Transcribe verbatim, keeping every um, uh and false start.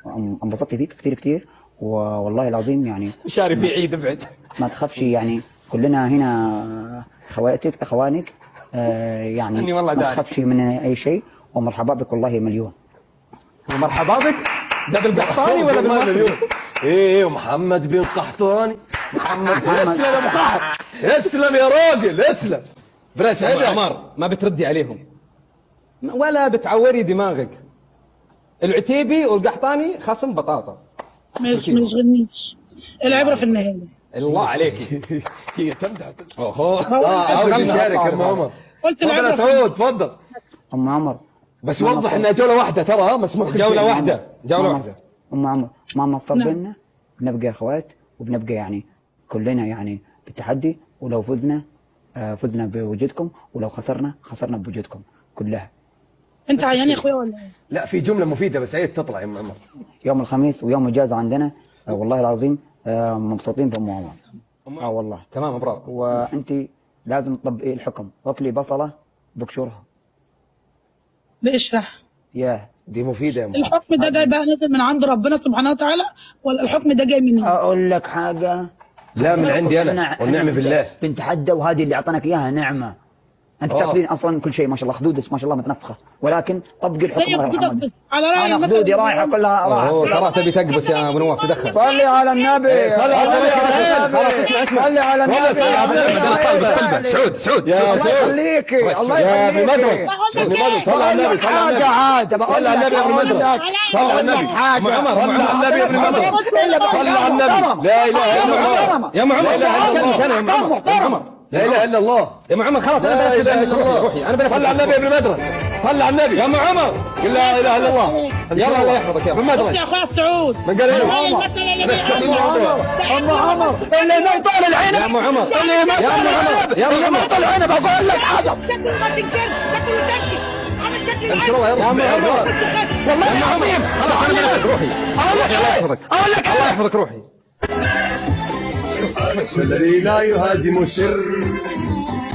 انبسطت فيك كثير كثير، والله العظيم يعني شاري في عيد ابعد. ما تخافش يعني، كلنا هنا خواتك اخوانك، آه يعني والله ما تخافش من اي شيء، ومرحبا بك والله مليون. ومرحبا بك ده بالقحطاني ولا بالمصري؟ ايه ومحمد بن قحطاني. محمد اسلم يا مقحط، اسلم يا راجل اسلم. بس ابو عمر ما بتردي عليهم ولا بتعوري دماغك. العتيبي والقحطاني خصم بطاطا. مش ما يشغلنيش، العبره في النهايه. الله عليكي. هي تمدح. اوه اه عاوز يشارك يا ام عمر. قلت العبره تفضل تفضل ام عمر، بس وضح انها جوله واحده ترى، ها مسموح جوله واحده جوله واحده. ام عمر ما نصر بيننا، بنبقى اخوات وبنبقى يعني كلنا يعني بالتحدي، ولو فزنا آه فزنا بوجودكم، ولو خسرنا خسرنا بوجودكم كلها. انت عيان يا اخويا ولا ايه؟ لا في جمله مفيده بس عيد تطلع يا ام عمر. يوم الخميس ويوم اجازه عندنا، آه والله العظيم آه مبسوطين بام عمر. اه والله تمام برافو. وانت لازم تطبقي الحكم، واكلي بصله بقشورها. باشرح. ياه دي مفيده يا ام. الحكم ده جاي بقى نازل من عند ربنا سبحانه وتعالى ولا الحكم ده جاي منين؟ اقول لك حاجه، لا من عندي انا والنعم بالله. بنتحدى، وهذه اللي اعطانك اياها نعمه. انت تاكلين اصلا كل شيء ما شاء الله، خدودك ما شاء الله متنفخه، ولكن طبقي الحكم. زي خدودك على راي انا خدودي رايحه كلها راحت. ترى تبي تقبس يا ابو نواف، تدخل. صلي على النبي، صلي على النبي. خلاص اسمع اسمع، صلي على النبي، صلي على النبي. انا طلبه طلبه سعود سعود يا الله يخليكي، الله يا ابن يخليكي. مدرك ابن مدرك صلي على النبي، صلي على النبي. عاد صلي على النبي يا ابن مدرك، صلي على النبي. ام عمر صلي على النبي يا ابن مدرك، صلي على النبي. لا اله الا الله يا ام عمر، لا اله الا الله يا ام عمر، لا اله الا الله يا ام عمر. خلاص لا انا اله الا الله. روحي، انا بنفذ. صلي على النبي يا ابن مدرك، صلي على النبي يا ام عمر. قل لا اله الا الله. يلا الله يحفظك يا ابن يا مدرك. اخويا سعود من قال ايه؟ ام عمر اللي ما يطول العنب، يا ام عمر، اللي ما يطول العنب، يا اللي ما يطول العنب اقول لك حاجه. شكله ما تنكرش، شكله شكل عامل شكل ان شاء الله يا ام عمر. والله العظيم خلاص انا بنفذ. روحي اقول لك الله يحفظك، اقول لك الله يحفظك. روحي. الذي لا يهاجم الشر